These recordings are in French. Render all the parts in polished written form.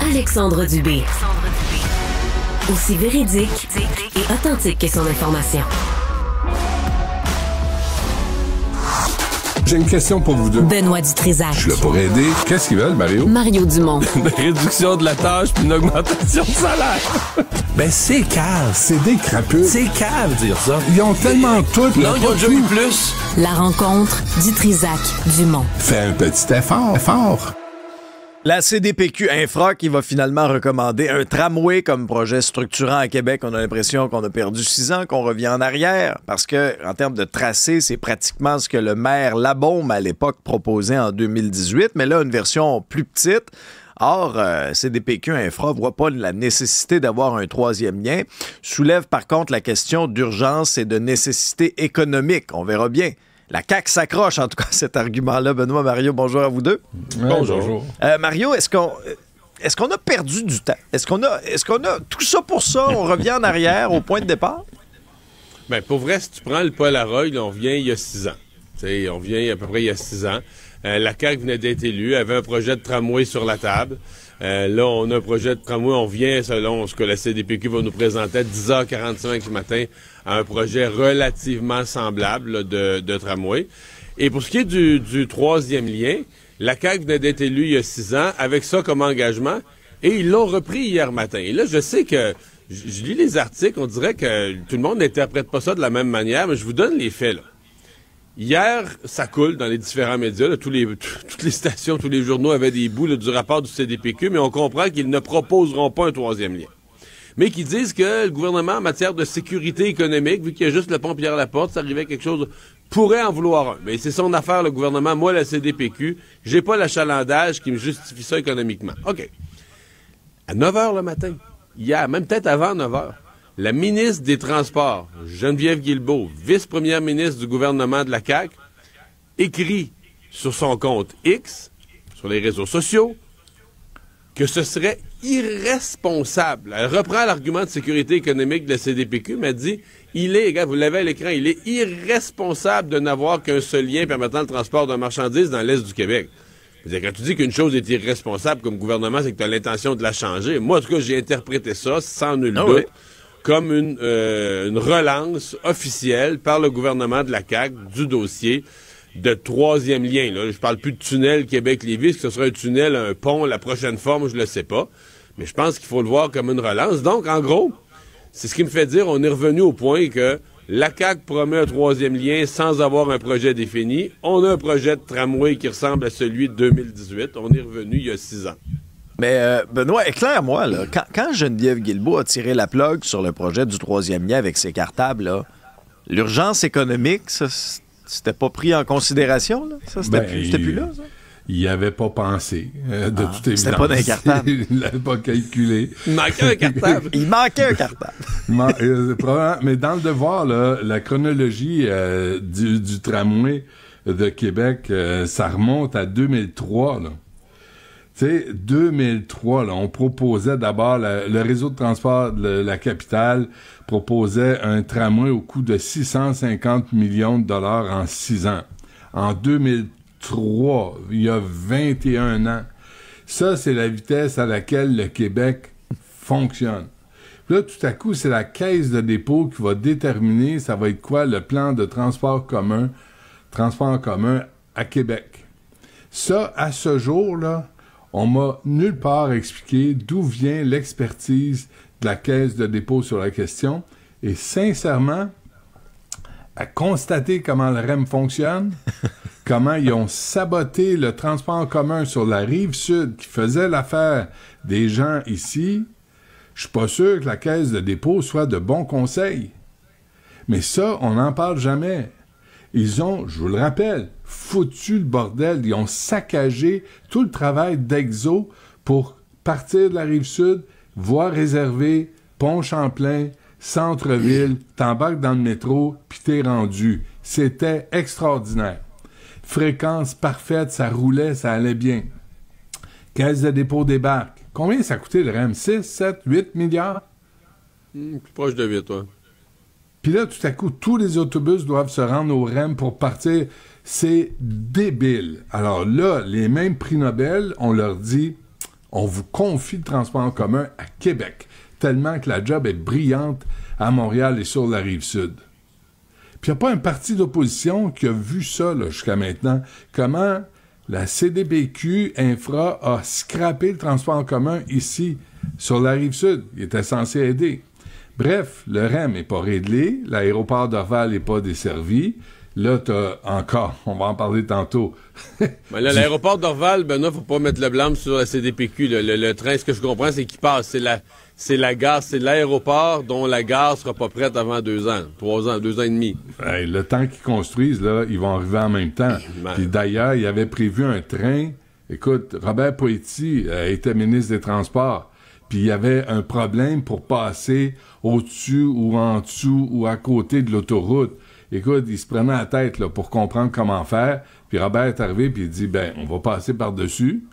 Alexandre Dubé. Aussi véridique et authentique que son information. J'ai une question pour vous deux. Benoît Dutrisac. Je suis là pour aider. Qu'est-ce qu'ils veulent, Mario? Mario Dumont. Une réduction de la tâche puis une augmentation de salaire. Ben, c'est cave. C'est des crapules. C'est cave dire ça. Ils ont tellement tout. Non, ils ont déjà eu plus. La rencontre Dutrisac-Dumont. Fais un petit effort. La CDPQ Infra qui va finalement recommander un tramway comme projet structurant à Québec. On a l'impression qu'on a perdu 6 ans, qu'on revient en arrière, parce que en termes de tracé, c'est pratiquement ce que le maire Labaume à l'époque proposait en 2018, mais là, une version plus petite. Or, CDPQ Infra ne voit pas la nécessité d'avoir un troisième lien, soulève par contre la question d'urgence et de nécessité économique. On verra bien. La CAQ s'accroche, en tout cas, cet argument-là. Benoît, Mario, bonjour à vous deux. Bonjour. Mario, est-ce qu'on a perdu du temps? Est-ce qu'on a tout ça pour ça? On revient en arrière au point de départ? Bien, pour vrai, si tu prends le Polaroid, on vient il y a 6 ans. T'sais, on vient à peu près il y a 6 ans. La CAQ venait d'être élue, avait un projet de tramway sur la table. Là, on a un projet de tramway. On vient, selon ce que la CDPQ va nous présenter, à 10h45 du matin, à un projet relativement semblable là, de tramway. Et pour ce qui est du troisième lien, la CAQ venait d'être élue il y a 6 ans, avec ça comme engagement, et ils l'ont repris hier matin. Et là, je sais que je lis les articles, on dirait que tout le monde n'interprète pas ça de la même manière, mais je vous donne les faits, là. Hier, ça coule dans les différents médias. Là, toutes les stations, tous les journaux avaient des bouts là, du rapport du CDPQ, mais on comprend qu'ils ne proposeront pas un troisième lien. Mais qu'ils disent que le gouvernement, en matière de sécurité économique, vu qu'il y a juste le pont Pierre-Laporte, ça arrivait quelque chose, pourrait en vouloir un. Mais c'est son affaire, le gouvernement. Moi, la CDPQ, j'ai pas l'achalandage qui me justifie ça économiquement. OK. À 9h le matin, hier, même peut-être avant 9h, la ministre des Transports, Geneviève Guilbeault, vice-première ministre du gouvernement de la CAQ, écrit sur son compte X, sur les réseaux sociaux, que ce serait irresponsable. Elle reprend l'argument de sécurité économique de la CDPQ, mais elle dit, regarde, vous l'avez à l'écran, il est irresponsable de n'avoir qu'un seul lien permettant le transport de marchandises dans l'Est du Québec. C'est-à-dire, quand tu dis qu'une chose est irresponsable comme gouvernement, c'est que tu as l'intention de la changer. Moi, en tout cas, j'ai interprété ça, sans nul doute, oui, comme une relance officielle par le gouvernement de la CAQ du dossier de troisième lien. Là. Je parle plus de tunnel Québec-Lévis, est-ce que ce sera un tunnel, un pont, la prochaine forme, je le sais pas. Mais je pense qu'il faut le voir comme une relance. Donc, en gros, c'est ce qui me fait dire, on est revenu au point que la CAQ promet un troisième lien sans avoir un projet défini. On a un projet de tramway qui ressemble à celui de 2018. On est revenu il y a 6 ans. Mais Benoît, éclaire-moi, là, quand Geneviève Guilbeault a tiré la plug sur le projet du troisième lien avec ses cartables, là, l'urgence économique, ça, c'était pas pris en considération? Là? Ça, c'était plus là, ça? Il n'y avait pas pensé, de toute évidence. C'était pas d'un cartable. Il l'avait pas calculé. Il manquait un cartable. Il manquait un cartable. Probablement, mais dans le devoir, là, la chronologie du tramway de Québec, ça remonte à 2003, là. Tu sais, 2003, là, on proposait d'abord, le réseau de transport de la capitale proposait un tramway au coût de 650 millions de dollars en 6 ans. En 2003, il y a 21 ans. Ça, c'est la vitesse à laquelle le Québec fonctionne. Puis là, tout à coup, c'est la caisse de dépôt qui va déterminer, ça va être quoi, le plan de transport en commun à Québec. Ça, à ce jour-là, on m'a nulle part expliqué d'où vient l'expertise de la Caisse de dépôt sur la question. Et sincèrement, à constater comment le REM fonctionne, comment ils ont saboté le transport en commun sur la rive sud qui faisait l'affaire des gens ici, je suis pas sûr que la Caisse de dépôt soit de bons conseils. Mais ça, on n'en parle jamais. Ils ont, je vous le rappelle, foutu le bordel. Ils ont saccagé tout le travail d'Exo pour partir de la Rive-Sud, voie réservée, pont Champlain, centre-ville, t'embarques dans le métro, puis t'es rendu. C'était extraordinaire. Fréquence parfaite, ça roulait, ça allait bien. Caisse de dépôt débarque. Combien ça coûtait le REM? 6, 7, 8 milliards? Plus proche de 8, ouais. Puis là, tout à coup, tous les autobus doivent se rendre au REM pour partir. C'est débile. Alors là, les mêmes prix Nobel, on leur dit, on vous confie le transport en commun à Québec, tellement que la job est brillante à Montréal et sur la Rive-Sud. Puis il n'y a pas un parti d'opposition qui a vu ça là, jusqu'à maintenant. Comment la CDPQ Infra a scrappé le transport en commun ici, sur la Rive-Sud. Il était censé aider. Bref, le REM n'est pas réglé, l'aéroport d'Orval n'est pas desservi. Là, t'as encore, on va en parler tantôt. Ben là, l'aéroport d'Orval, Benoît, faut pas mettre le blâme sur la CDPQ. Le train, ce que je comprends, c'est qu'il passe. C'est la gare, c'est l'aéroport dont la gare sera pas prête avant 2 ans, 3 ans, 2 ans et demi. Hey, le temps qu'ils construisent, là, ils vont arriver en même temps. Puis d'ailleurs, il avait prévu un train. Écoute, Robert Poetti était ministre des Transports. Puis il y avait un problème pour passer au-dessus ou en dessous ou à côté de l'autoroute. Écoute, il se prenait la tête là, pour comprendre comment faire. Puis Robert est arrivé puis il dit, on va passer par-dessus.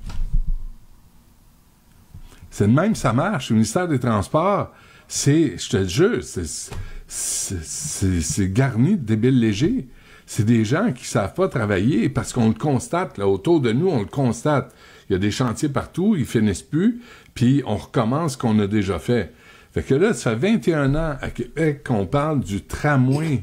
C'est de même ça marche. Le ministère des Transports, je te le jure, c'est garni de débiles légers. C'est des gens qui savent pas travailler parce qu'on le constate, là, autour de nous, on le constate. Il y a des chantiers partout, ils finissent plus, puis on recommence ce qu'on a déjà fait. Fait que là, ça fait 21 ans à Québec qu'on parle du tramway.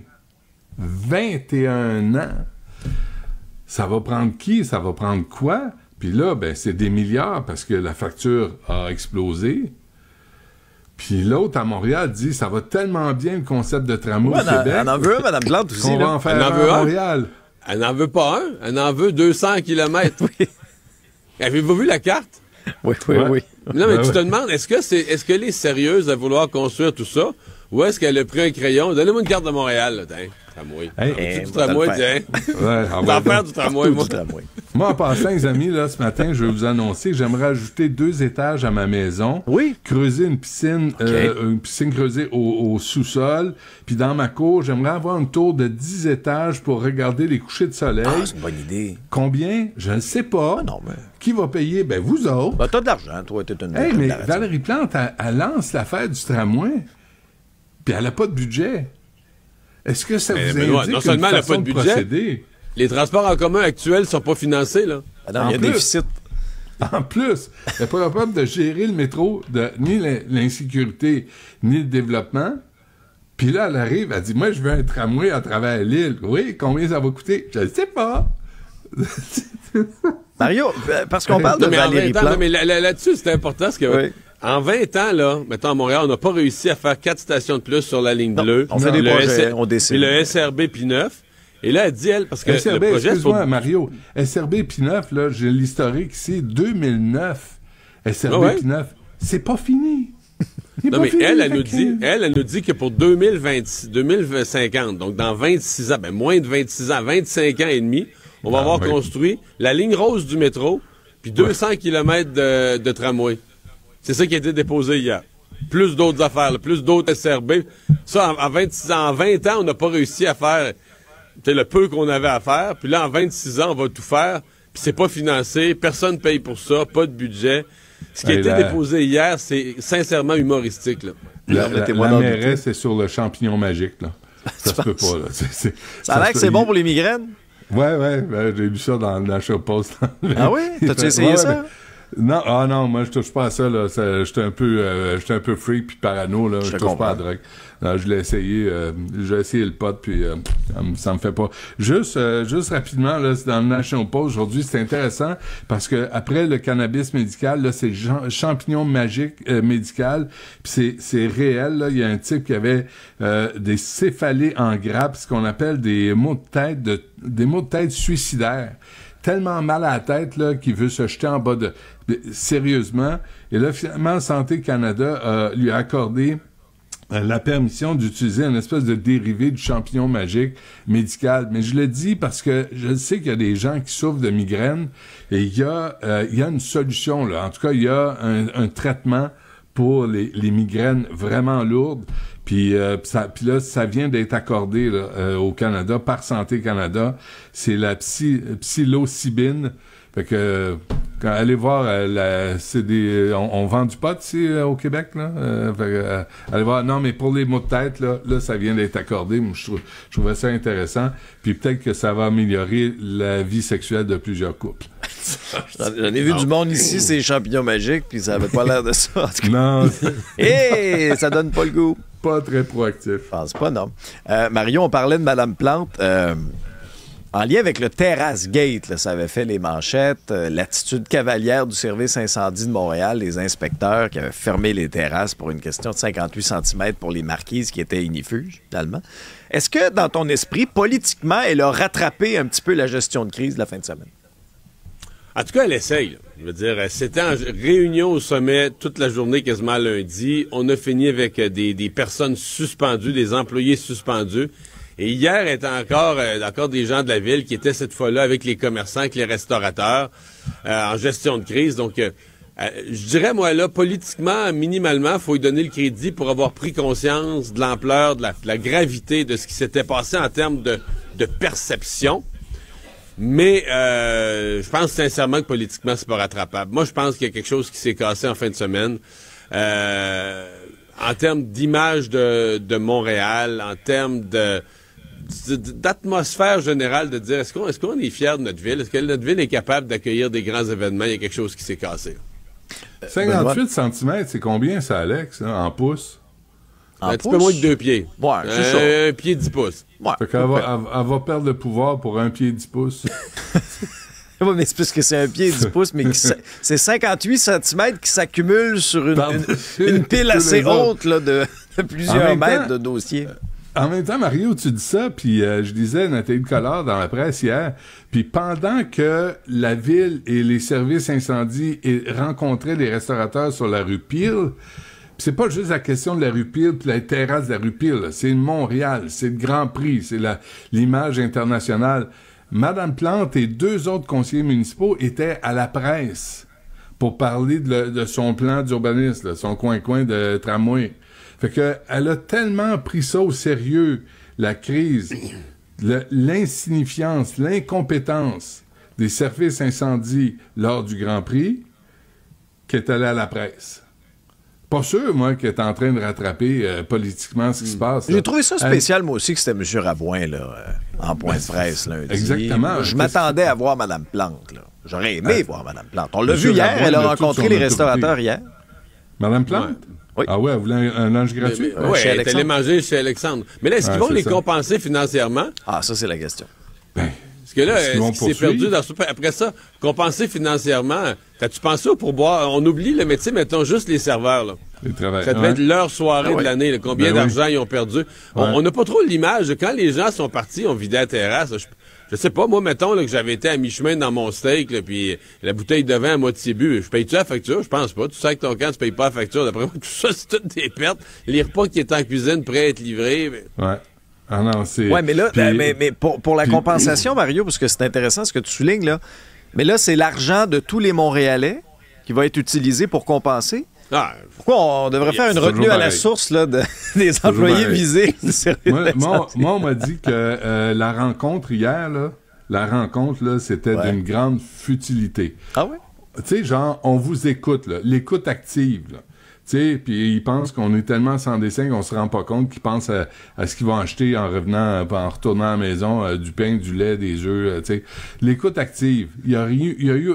21 ans. Ça va prendre qui? Ça va prendre quoi? Puis là, c'est des milliards parce que la facture a explosé. Puis l'autre, à Montréal, dit ça va tellement bien le concept de tramway au Québec. Elle en veut un, Mme Plante aussi. On va en faire un à Montréal. Elle n'en veut pas un, elle en veut 200 km. Oui. Avez-vous vu la carte? Oui. Non, mais tu te demandes, est-ce qu'elle est sérieuse à vouloir construire tout ça? Ou est-ce qu'elle a pris un crayon? Donnez-moi une carte de Montréal, là, tramway. Du tramway, tiens. On va faire du tramway, moi. Moi, en passant, les amis, là, ce matin, je vais vous annoncer que j'aimerais ajouter 2 étages à ma maison. Oui. Creuser une piscine, une piscine creusée au sous-sol. Puis dans ma cour, j'aimerais avoir une tour de 10 étages pour regarder les couchers de soleil. Ah, c'est une bonne idée. Combien? Je ne sais pas. Non, mais... Qui va payer? Vous autres. T'as de l'argent, toi, t'es une... Hey, mais Valérie Plante, elle lance l'affaire du tramway. Puis elle n'a pas de budget. Est-ce que ça vous indique non seulement elle n'a pas de budget, procéder? Les transports en commun actuels ne sont pas financés, là. Il y a des déficits. En plus, elle n'est pas capable de gérer le métro, ni l'insécurité, ni le développement. Puis là, elle arrive, elle dit, moi, je veux un tramway à travers l'île. Oui, combien ça va coûter? Je ne sais pas. Mario, parce qu'on parle de Valérie Plante. Non, mais là-dessus, c'est important, parce que... Oui. En 20 ans, là, mettons à Montréal, on n'a pas réussi à faire 4 stations de plus sur la ligne bleue. On fait des projets, on décide. Puis le SRB P9. Et là, elle dit, parce que SRB, le projet... excuse-moi, Mario, SRB P9, là, j'ai l'historique ici, 2009. SRB P9, c'est pas fini. Non, mais elle nous dit que pour 2050, donc dans 26 ans, moins de 26 ans, 25 ans et demi, on va avoir construit la ligne rose du métro, puis 200 km de tramway. C'est ça qui a été déposé hier. Plus d'autres affaires, là, plus d'autres SRB. Ça, en 26 ans, en 20 ans, on n'a pas réussi à faire le peu qu'on avait à faire. Puis là, en 26 ans, on va tout faire. Puis c'est pas financé. Personne ne paye pour ça. Pas de budget. Ce qui a été déposé hier, c'est sincèrement humoristique. Là. La mairesse est sur le champignon magique. Là. Ça se peut pas. Là. Ça a l'air que c'est bon pour les migraines? Ouais, j'ai lu ça dans la Show Post. Ah oui? T'as-tu essayé ça? Non, moi je touche pas à ça, là. J'étais un peu freak puis parano, là. Je touche pas à la drogue. Je l'ai essayé, j'ai essayé le pot puis ça me fait pas. Juste rapidement, là, c'est dans le National Post aujourd'hui, c'est intéressant parce que après le cannabis médical, là, c'est le champignon magique médical, puis c'est réel, là. Il y a un type qui avait des céphalées en grappe, ce qu'on appelle des maux de tête suicidaires. Tellement mal à la tête là qu'il veut se jeter en bas de sérieusement. Et là, finalement, Santé Canada lui a accordé la permission d'utiliser une espèce de dérivé du champignon magique médical. Mais je le dis parce que je sais qu'il y a des gens qui souffrent de migraines et il y a une solution, là. En tout cas, il y a un traitement pour les migraines vraiment lourdes. Puis là, ça vient d'être accordé là, au Canada par Santé Canada. C'est la psilocybine. Fait que allez voir, on vend du pot ici au Québec là. Allez voir. Non, mais pour les maux de tête là, ça vient d'être accordé. Moi, je trouvais ça intéressant. Puis peut-être que ça va améliorer la vie sexuelle de plusieurs couples. J'en ai vu du monde ici, c'est les champignons magiques, puis ça avait pas l'air de ça. En tout cas. Non, Hé, ça donne pas le goût. pas très proactif. Je pense pas, non. Mario, on parlait de Mme Plante. En lien avec le Terrace Gate, là, ça avait fait les manchettes. L'attitude cavalière du service incendie de Montréal, les inspecteurs qui avaient fermé les terrasses pour une question de 58 cm pour les marquises qui étaient ignifuges, finalement. Est-ce que, dans ton esprit, politiquement, elle a rattrapé un petit peu la gestion de crise de la fin de semaine? En tout cas, elle essaye. Là. Je veux dire, c'était en réunion au sommet toute la journée, quasiment lundi. On a fini avec des personnes suspendues, des employés suspendus. Et hier, il y était encore des gens de la ville qui étaient cette fois-là avec les commerçants, avec les restaurateurs, en gestion de crise. Donc, je dirais, moi, là, politiquement, minimalement, il faut lui donner le crédit pour avoir pris conscience de l'ampleur, de la gravité de ce qui s'était passé en termes de perception. Mais je pense sincèrement que politiquement, c'est pas rattrapable. Moi, je pense qu'il y a quelque chose qui s'est cassé en fin de semaine. En termes d'image de Montréal, en termes d'atmosphère générale, de dire est-ce qu'on est fier de notre ville? Est-ce que notre ville est capable d'accueillir des grands événements? Il y a quelque chose qui s'est cassé. 58 cm, c'est combien ça, Alex, hein, en pouces? Un petit peu moins de 2 pieds. Ouais, c'est ça. 1 pied 10 pouces. Ouais. Fait qu'elle elle va perdre le pouvoir pour 1 pied 10 pouces. Oui, mais c'est parce que c'est 1 pied 10 pouces, mais c'est 58 cm qui s'accumulent sur une pile assez haute là, de plusieurs mètres de dossiers. En même temps, Mario, tu dis ça, puis je disais Nathalie Collard dans la presse hier, puis pendant que la ville et les services incendies rencontraient les restaurateurs sur la rue Peel, c'est pas juste la question de la rue Peel puis la terrasse de la rue Peel, là. C'est Montréal, c'est le Grand Prix, c'est l'image internationale. Madame Plante et 2 autres conseillers municipaux étaient à la presse pour parler de son plan d'urbanisme, son coin-coin de tramway. Fait que elle a tellement pris ça au sérieux, la crise, l'insignifiance, l'incompétence des services incendies lors du Grand Prix, qu'elle est allée à la presse. Pas sûr, moi, qu'elle est en train de rattraper politiquement ce qui se passe. J'ai trouvé ça spécial, moi aussi, que c'était M. Rabouin, là, en point de presse lundi. Exactement. Je m'attendais à voir Mme Plante, là. J'aurais aimé voir Mme Plante. On l'a vu hier, elle a rencontré les restaurateurs hier. Madame Plante? Ouais. Oui. Ah ouais, elle voulait un lunch gratuit? Oui, elle est allée manger chez Alexandre. Mais là, est-ce qu'ils vont les compenser financièrement? Ah, ça, c'est la question. Ben, Parce que là, ce qui s'est perdu dans après ça, compenser financièrement, t'as-tu pensé au pourboire? On oublie le métier, mettons juste les serveurs, là. Ça devait être leur soirée de l'année, là. Combien d'argent ils ont perdu. On n'a pas trop l'image de quand les gens sont partis, on vidait la terrasse. Je sais pas, moi, mettons là, que j'avais été à mi-chemin dans mon steak, là, puis la bouteille de vin à moitié bu. Je paye-tu la facture? Je pense pas. Tu sais que ton camp, tu payes pas la facture. D'après moi, tout ça, c'est toutes des pertes. Les repas qui étaient en cuisine prêts à être livrés. Mais... Ouais. Ah non, c'est... Oui, mais là, puis, mais pour la compensation, Mario, parce que c'est intéressant ce que tu soulignes, là, mais là, c'est l'argent de tous les Montréalais qui va être utilisé pour compenser. Ah, pourquoi on devrait faire une retenue à la source là, des employés visés du service moi, on m'a dit que la rencontre hier, là, c'était d'une grande futilité. Ah oui? Tu sais, genre, on vous écoute, là, l'écoute active, là. Tu sais, puis ils pensent qu'on est tellement sans dessin qu'on se rend pas compte qu'ils pensent à ce qu'ils vont acheter en revenant, en retournant à la maison, du pain, du lait, des œufs, tu sais. L'écoute active, il y a eu,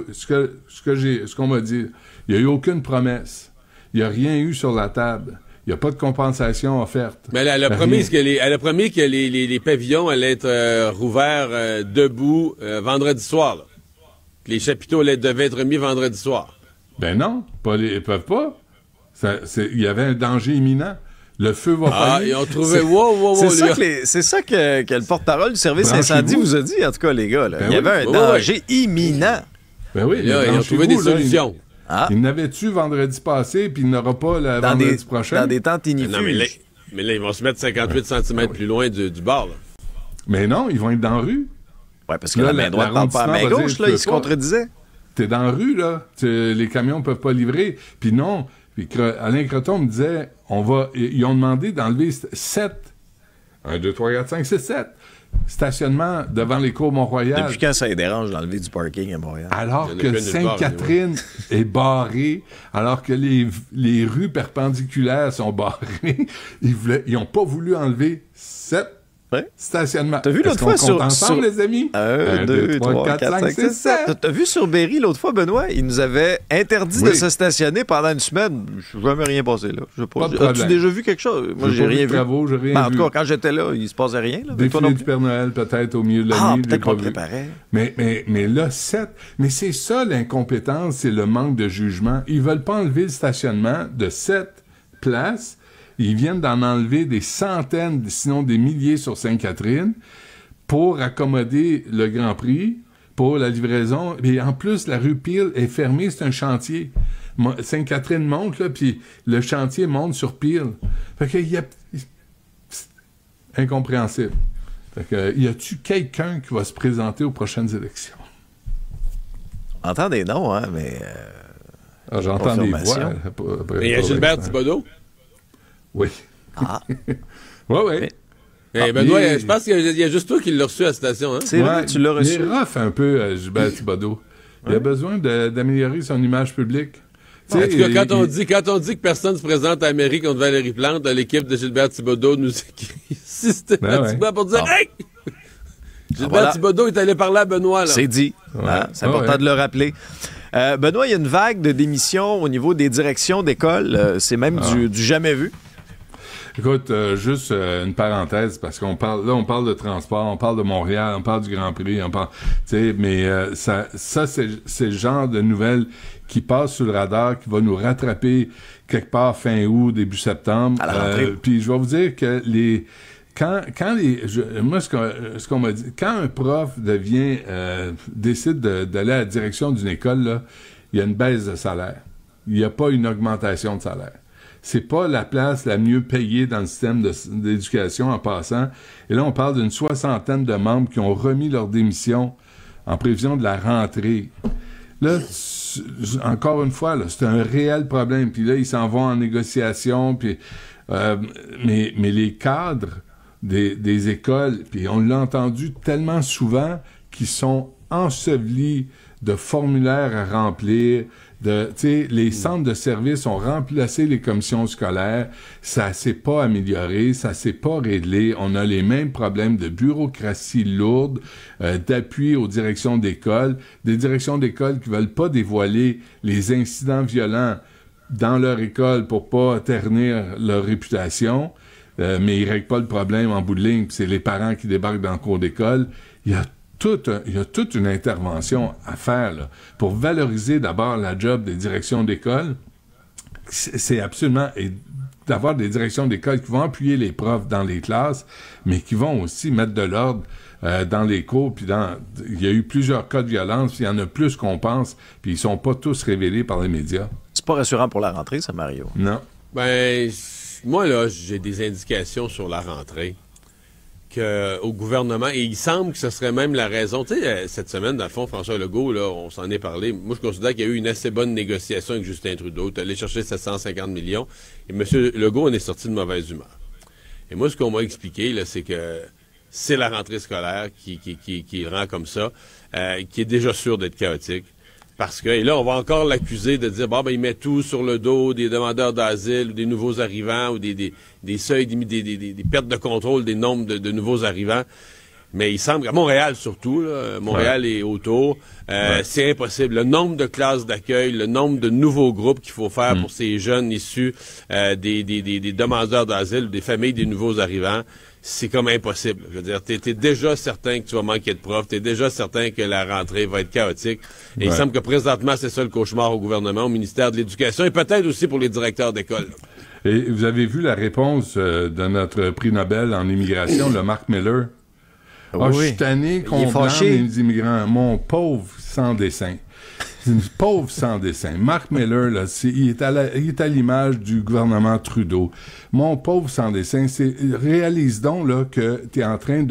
ce qu'on m'a dit, il y a eu aucune promesse. Il n'y a rien eu sur la table. Il n'y a pas de compensation offerte. Mais elle a promis que les pavillons allaient être rouverts debout vendredi soir. Là. Les chapiteaux devaient être mis vendredi soir. Ben non, ils peuvent pas. Il y avait un danger imminent. Le feu va pas. Ils ont trouvé... Wow, c'est ça que le porte-parole du service incendie vous a dit, en tout cas, les gars. Là. Ben il y avait un danger imminent. Ben oui, là, ils ont trouvé des solutions. Il n'avait-tu vendredi passé, puis il n'aura pas le vendredi prochain? Dans des tentes ignifuges. Non, mais là, ils vont se mettre 58 cm plus loin du bar. Là. Mais non, ils vont être dans la rue. Oui, parce que là, la main droite ne parle pas à la main gauche, là, ils se contredisaient. T'es dans la rue, là. Les camions ne peuvent pas livrer. Puis non. Puis Alain Creton me disait, ils ont demandé d'enlever 7. 1, 2, 3, 4, 5, 6, 7. Stationnement devant les cours Mont-Royal. Depuis quand ça les dérange d'enlever du parking à Montréal? Alors que Sainte-Catherine est barrée, alors que les rues perpendiculaires sont barrées, ils n'ont pas voulu enlever 7 Ouais. Stationnement. T'as vu l'autre fois sur... ensemble, les amis? 1, 2, 3, 4, 5, 6, 7. T'as vu sur Berry l'autre fois, Benoît? Il nous avait interdit de se stationner pendant une semaine. Je n'ai jamais rien passé là. Je sais pas. As-tu déjà vu quelque chose? Moi, j'ai rien vu. J'ai rien vu. En tout cas, quand j'étais là, il se passait rien. Défilé du Père Noël, peut-être, au milieu de la nuit. Peut-être qu'on le préparait. Mais là, 7. Mais c'est ça, l'incompétence, c'est le manque de jugement. Ils veulent pas enlever le stationnement de 7 places. Ils viennent d'en enlever des centaines, sinon des milliers sur Sainte-Catherine pour accommoder le Grand Prix, pour la livraison. Et en plus, la rue Peel est fermée, c'est un chantier. Sainte-Catherine monte, là, puis le chantier monte sur Peel. Fait que c'est incompréhensible. Fait que, y a-tu quelqu'un qui va se présenter aux prochaines élections? On entend des noms, hein, mais... j'entends des voix. Mais il y a Gilbert Thibodeau. Oui. Oui. Benoît, je pense qu'il y a juste toi qui l'as reçu à la station. Hein? C'est vrai, tu l'as reçu. Il est rough un peu, Gilbert Thibodeau. Il a besoin d'améliorer son image publique. En tout cas, quand on dit que personne ne se présente à la mairie contre Valérie Plante, l'équipe de Gilbert Thibodeau nous écrit systématiquement pour dire « Hey! » Gilbert Thibodeau est allé parler à Benoît. Là. C'est dit. C'est important de le rappeler. Benoît, il y a une vague de démissions au niveau des directions d'école. C'est même du jamais vu. Écoute, juste une parenthèse, parce qu'on parle de transport, on parle de Montréal, on parle du Grand Prix, mais ça c'est le genre de nouvelles qui passe sous le radar, qui va nous rattraper quelque part fin août, début septembre. Puis je vais vous dire que ce qu'on m'a dit, quand un prof décide d'aller à la direction d'une école, là, il y a une baisse de salaire. Il n'y a pas une augmentation de salaire. C'est pas la place la mieux payée dans le système d'éducation en passant. Et là, on parle d'une 60aine de membres qui ont remis leur démission en prévision de la rentrée. Là, encore une fois, là, c'est un réel problème. Puis là, ils s'en vont en négociation. Puis, mais les cadres des écoles, puis on l'a entendu tellement souvent, qui sont ensevelis de formulaires à remplir, les centres de services ont remplacé les commissions scolaires, ça s'est pas amélioré, ça s'est pas réglé, on a les mêmes problèmes de bureaucratie lourde, d'appui aux directions d'école, des directions d'école qui veulent pas dévoiler les incidents violents dans leur école pour pas ternir leur réputation, mais ils règlent pas le problème en bout de ligne, puis c'est les parents qui débarquent dans le cours d'école. Il y a toute une intervention à faire là, pour valoriser d'abord la job des directions d'école. C'est absolument... Et d'avoir des directions d'école qui vont appuyer les profs dans les classes, mais qui vont aussi mettre de l'ordre dans les cours. Puis il y a eu plusieurs cas de violence, puis il y en a plus qu'on pense, puis ils sont pas tous révélés par les médias. C'est pas rassurant pour la rentrée, ça, Mario? Non. Ben, moi, là, j'ai des indications sur la rentrée. Au gouvernement, et il semble que ce serait même la raison. Tu sais, cette semaine, dans le fond, François Legault, là, on s'en est parlé. Moi, je considère qu'il y a eu une assez bonne négociation avec Justin Trudeau. Tu es allé chercher 750 millions, et M. Legault en est sorti de mauvaise humeur. Et moi, ce qu'on m'a expliqué, là, c'est que c'est la rentrée scolaire qui rend comme ça, qui est déjà sûr d'être chaotique. Parce que, et là, on va encore l'accuser de dire, il met tout sur le dos des demandeurs d'asile ou des nouveaux arrivants ou des seuils, des pertes de contrôle des nombres de nouveaux arrivants. Mais il semble, à Montréal surtout, là, Montréal et autour, c'est impossible. Le nombre de classes d'accueil, le nombre de nouveaux groupes qu'il faut faire pour ces jeunes issus des demandeurs d'asile ou des familles des nouveaux arrivants, c'est comme impossible. Je veux dire, t'es déjà certain que tu vas manquer de profs, t'es déjà certain que la rentrée va être chaotique. Et il semble que présentement, c'est ça le cauchemar au gouvernement, au ministère de l'Éducation, et peut-être aussi pour les directeurs d'école. Et vous avez vu la réponse de notre prix Nobel en immigration, le Mark Miller? Je suis tanné qu'on blâme les immigrants. Mon pauvre sans dessin. Une pauvre sans dessin. Mark Miller, là, il est à l'image du gouvernement Trudeau. Mon pauvre sans dessin, réalise donc là, que tu es en train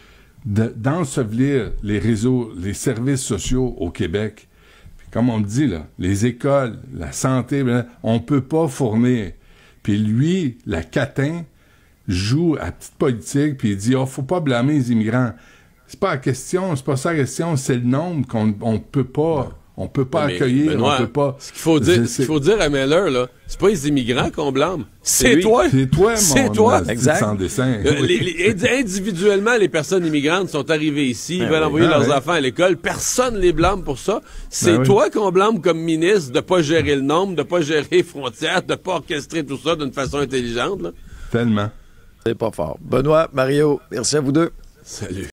d'ensevelir les réseaux, les services sociaux au Québec. Puis, comme on le dit, là, les écoles, la santé, on peut pas fournir. Puis lui, la catin, joue à petite politique, puis il dit faut pas blâmer les immigrants. C'est pas la question, c'est pas ça la question, c'est le nombre qu'on peut pas On peut pas Mais, accueillir, Benoît, on peut pas... Ce qu'il faut dire à Miller, là, c'est pas les immigrants qu'on blâme. C'est toi. C'est toi, C'est toi. Exact. Sans dessin. Individuellement, les personnes immigrantes sont arrivées ici, ils veulent envoyer leurs enfants à l'école. Personne les blâme pour ça. C'est toi qu'on blâme comme ministre de pas gérer le nombre, de pas gérer les frontières, de pas orchestrer tout ça d'une façon intelligente. Là. Tellement. C'est pas fort. Benoît, Mario, merci à vous deux. Salut.